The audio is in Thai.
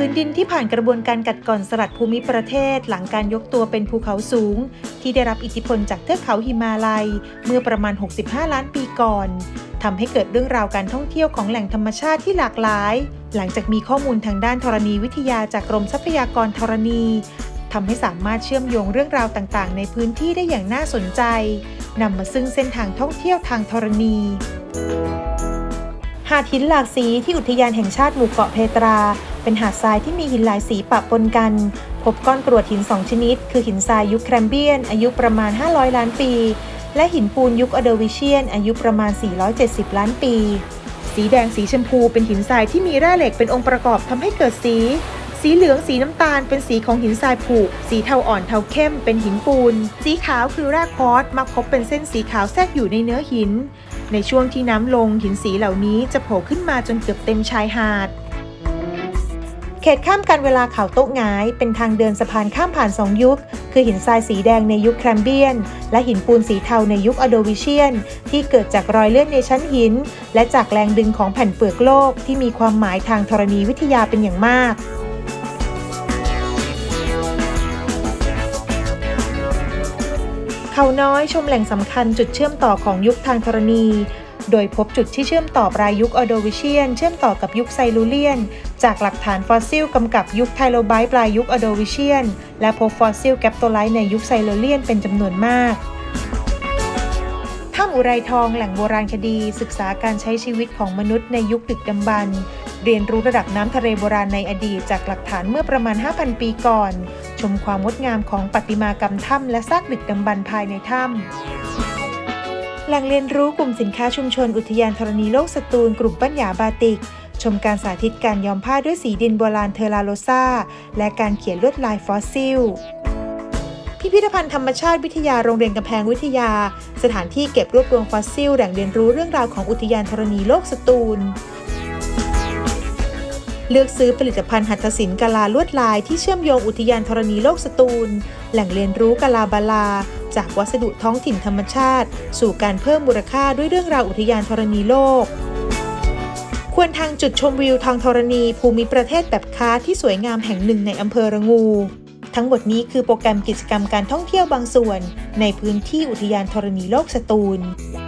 พื้นดินที่ผ่านกระบวนการกัดกร่อนสลัดภูมิประเทศหลังการยกตัวเป็นภูเขาสูงที่ได้รับอิทธิพลจากเทือกเขาหิมาลัยเมื่อประมาณ65ล้านปีก่อนทำให้เกิดเรื่องราวการท่องเที่ยวของแหล่งธรรมชาติที่หลากหลายหลังจากมีข้อมูลทางด้านธรณีวิทยาจากกรมทรัพยากรธรณีทำให้สามารถเชื่อมโยงเรื่องราวต่างๆในพื้นที่ได้อย่างน่าสนใจนำมาซึ่งเส้นทางท่องเที่ยวทางธรณีหาดหินหลากสีที่อุทยานแห่งชาติหมู่เกาะเพตราเป็นหาดทรายที่มีหินหลายสีปะปนกันพบก้อนกรวดหิน2ชนิดคือหินทรายยุคแคมเบียนอายุประมาณ500ล้านปีและหินปูนยุคอเดวิเชียนอายุประมาณ470ล้านปีสีแดงสีชมพูเป็นหินทรายที่มีแร่เหล็กเป็นองค์ประกอบทำให้เกิดสีเหลืองสีน้ำตาลเป็นสีของหินทรายผุสีเทาอ่อนเทาเข้มเป็นหินปูนสีขาวคือแร่ควอร์ตมักพบเป็นเส้นสีขาวแทรกอยู่ในเนื้อหินในช่วงที่น้ำลงหินสีเหล่านี้จะโผล่ขึ้นมาจนเกือบเต็มชายหาดเขตข้ามการเวลาเขาโต๊ะหงายเป็นทางเดินสะพานข้ามผ่าน2ยุคคือหินทรายสีแดงในยุคแคมเบียนและหินปูนสีเทาในยุคอโดวิเชียนที่เกิดจากรอยเลื่อนในชั้นหินและจากแรงดึงของแผ่นเปลือกโลกที่มีความหมายทางธรณีวิทยาเป็นอย่างมากเขาน้อยชมแหล่งสำคัญจุดเชื่อมต่อของยุคทางธรณีโดยพบจุดที่เชื่อมต่อปลายยุคอโดวิเชียนเชื่อมต่อกับยุคไซลูเลียนจากหลักฐานฟอสซิลกำกับยุคไทโลไบต์ปลายยุคอโดวิเชียนและพบฟอสซิลแกปโตไลต์ในยุคไซลูเลียนเป็นจำนวนมากถ้ำอุไรทองแหล่งโบราณคดีศึกษาการใช้ชีวิตของมนุษย์ในยุคดึกดำบรรพ์เรียนรู้ระดับน้ำทะเลโบราณในอดีตจากหลักฐานเมื่อประมาณ 5,000 ปีก่อนชมความงดงามของประติมากรรมถ้ำและซากดึกดำบรรพ์ภายในถ้ำแหล่งเรียนรู้กลุ่มสินค้าชุมชนอุทยานธรณีโลกสตูลกลุ่มปัญญาบาติกชมการสาธิตการย้อมผ้าด้วยสีดินโบราณเทอราโรซาและการเขียนลวดลายฟอสซิลพิพิธภัณฑ์ธรรมชาติวิทยาโรงเรียนกำแพงวิทยาสถานที่เก็บรวบรวมฟอสซิลแหล่งเรียนรู้เรื่องราวของอุทยานธรณีโลกสตูลเลือกซื้อผลิตภัณฑ์หัตถศิลป์กะลาลวดลายที่เชื่อมโยงอุทยานธรณีโลกสตูลแหล่งเรียนรู้กะลาบาลาจากวัสดุท้องถิ่นธรรมชาติสู่การเพิ่มมูลค่าด้วยเรื่องราวอุทยานธรณีโลกควรทางจุดชมวิวทางธรณีภูมิประเทศแบบค้าที่สวยงามแห่งหนึ่งในอำเภอระงูทั้งหมดนี้คือโปรแกรมกิจกรรมการท่องเที่ยวบางส่วนในพื้นที่อุทยานธรณีโลกสตูล